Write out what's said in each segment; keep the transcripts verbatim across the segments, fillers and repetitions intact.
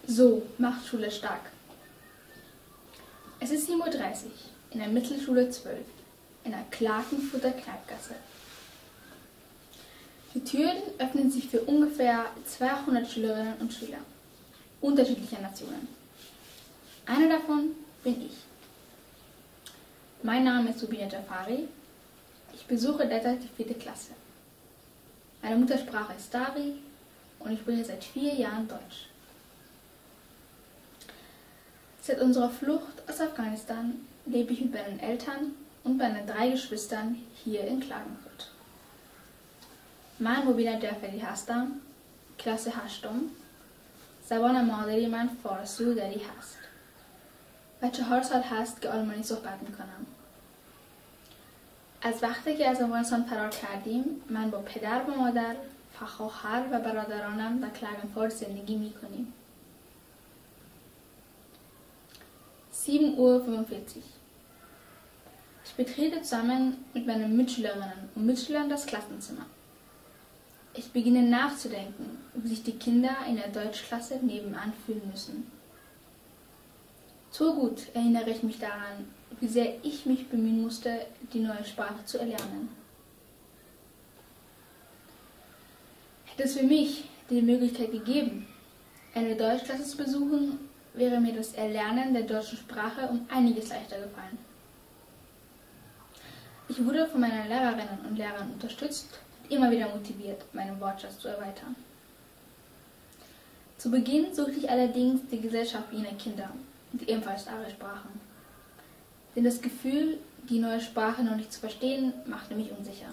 So macht Schule stark. Es ist sieben Uhr dreißig in der Mittelschule zwölf in der Klagenfurter Kneipgasse. Die Türen öffnen sich für ungefähr zweihundert Schülerinnen und Schüler unterschiedlicher Nationen. Einer davon bin ich. Mein Name ist Subina Jafari. Ich besuche derzeit die vierte Klasse. Meine Muttersprache ist Dari und ich spreche seit vier Jahren Deutsch. Seit unserer Flucht aus Afghanistan lebe ich mit meinen Eltern und meinen drei Geschwistern hier in Klagenfurt. من مبینا جعفری هستم. کلاس هشتم. زبان مادری من فارسی و دری هست و چهار سال هست که آلمانی صحبت میکنم. از وقتی که از افغانستان فرار کردیم من با پدر و مادر، خواهر و برادرانم در کلاgenfurt زندگی میکنیم. sieben Uhr fünfundvierzig. Ich betrete zusammen mit meinen Mitschülerinnen und Mitschülern das Klassenzimmer. Ich beginne nachzudenken, wie sich die Kinder in der Deutschklasse nebenan fühlen müssen. So gut erinnere ich mich daran, wie sehr ich mich bemühen musste, die neue Sprache zu erlernen. Hätte es für mich die Möglichkeit gegeben, eine Deutschklasse zu besuchen, wäre mir das Erlernen der deutschen Sprache um einiges leichter gefallen. Ich wurde von meinen Lehrerinnen und Lehrern unterstützt und immer wieder motiviert, meinen Wortschatz zu erweitern. Zu Beginn suchte ich allerdings die Gesellschaft jener Kinder, die ebenfalls Dari sprachen. Denn das Gefühl, die neue Sprache noch nicht zu verstehen, machte mich unsicher.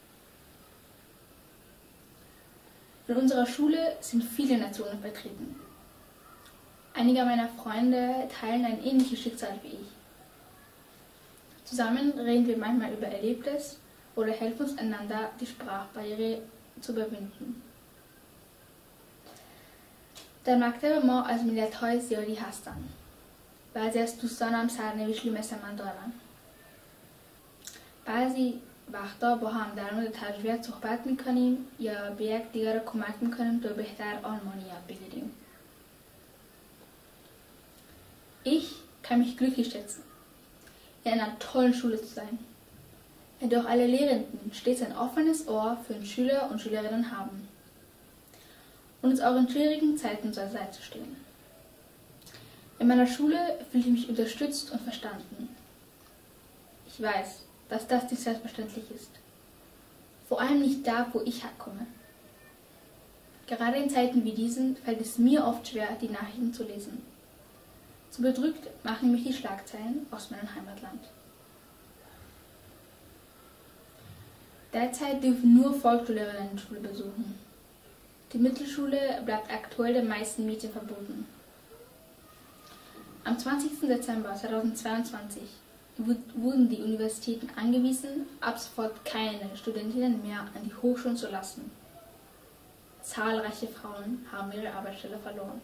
In unserer Schule sind viele Nationen vertreten. Einige meiner Freunde teilen ein ähnliches Schicksal wie ich. Zusammen reden wir manchmal über Erlebtes oder helfen uns einander, die Sprachbarriere zu überwinden. در مکتب ما از ملت‌های زیادی هستن. بعضی از دوستانم سرنوشتی مثل من دارن. بعضی وقتا با هم در مورد تجربیات صحبت میکنیم یا به یک دیگر کمک میکنیم تا بهتر آلمانی یاد بگیریم. Ich kann mich glücklich schätzen, in einer tollen Schule zu sein, in der auch alle Lehrenden stets ein offenes Ohr für den Schüler und Schülerinnen haben und uns auch in schwierigen Zeiten zur Seite stehen. In meiner Schule fühle ich mich unterstützt und verstanden. Ich weiß, dass das nicht selbstverständlich ist, vor allem nicht da, wo ich herkomme. Gerade in Zeiten wie diesen fällt es mir oft schwer, die Nachrichten zu lesen. So bedrückt machen mich die Schlagzeilen aus meinem Heimatland. Derzeit dürfen nur Volksschülerinnen die Schule besuchen. Die Mittelschule bleibt aktuell den meisten Mädchen verboten. Am zwanzigsten Dezember zweitausendzweiundzwanzig wurden die Universitäten angewiesen, ab sofort keine Studentinnen mehr an die Hochschulen zu lassen. Zahlreiche Frauen haben ihre Arbeitsstelle verloren.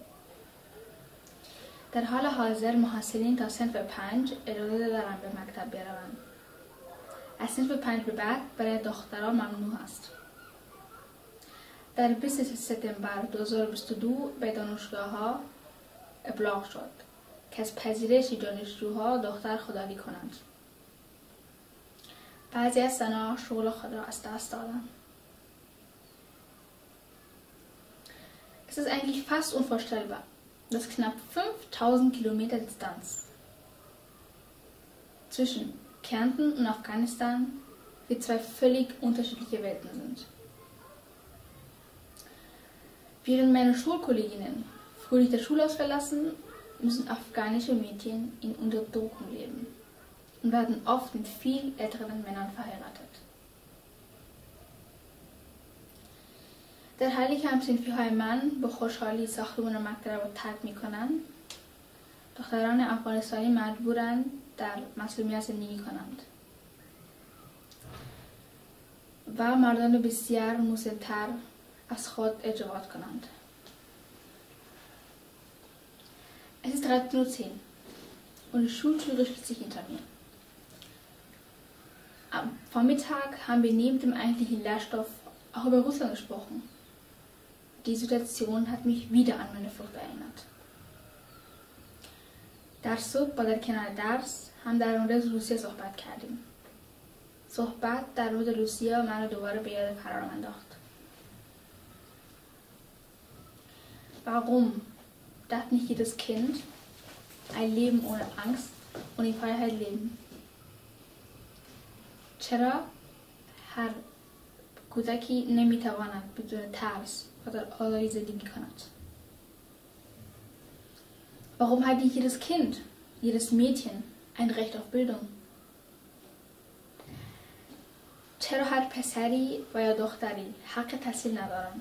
در حال حاضر محصلین تا صنف پنج اجازه دارن به مکتب بروند. از صنف پنج به بعد برای دختران ممنوع است. در بیست سپتامبر دو هزار و بیست و دو به دانشگاه‌ها ابلاغ شد که از پذیرش دانشجوها دختر خودآگاهی کنند. بعضی از زنان شغل خود را از دست دادند. Es ist eigentlich fast unvorstellbar, dass knapp fünftausend Kilometer Distanz zwischen Kärnten und Afghanistan für zwei völlig unterschiedliche Welten sind. Während meine Schulkolleginnen fröhlich das Schulhaus verlassen, müssen afghanische Mädchen in Unterdrückung leben und werden oft mit viel älteren Männern verheiratet. در حالی که همصنفی‌های من با خوشحالی ساختمان مکتب را ترک می‌کنند، دختران افغانستانی مجبورند در مسلومیت زندگی کنند و مردان بسیار مسن‌تر از خود اجابت کنند. Es ist dreizehn Uhr zehn und die Schultüre schließt sich hinter mir. Am Vormittag haben wir neben dem eigentlichen Lehrstoff auch über Russland gesprochen. Die Situation hat mich wieder an meine Flucht erinnert. در صبح با در کنار درس هم در مورد روسیه صحبت کردیم. صحبت در مورد روسیه منو دوباره به یاد فرارم انداخت. Warum darf nicht jedes Kind ein Leben ohne Angst und in Freiheit leben؟ چرا هر کودکی نمیتواند بدون ترس و در آزادی زندگی کند؟ Warum hat nicht jedes Kind, jedes Mädchen ein Recht auf Bildung؟ چرا هر پسری و یا دختری حق تحصیل ندارند؟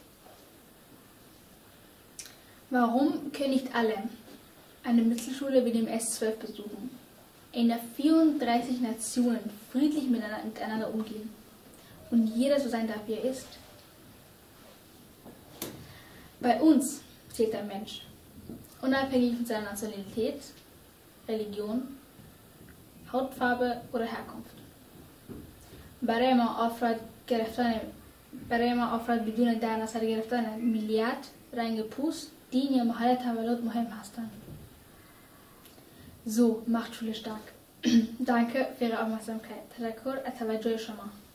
Warum können nicht alle eine Mittelschule wie dem S zwölf besuchen, in der vierunddreißig Nationen friedlich miteinander umgehen und jeder so sein darf, wie er ist? Bei uns zählt der Mensch, unabhängig von seiner Nationalität, Religion, Hautfarbe oder Herkunft. برای ما افراد گرفتن برای ما افراد بدون در نظر گرفتن ملیت، رنگ پوست، دین یا محل تولد مهم هستند. So macht Schule stark. Danke für Ihre Aufmerksamkeit. تشکر از توجه شما.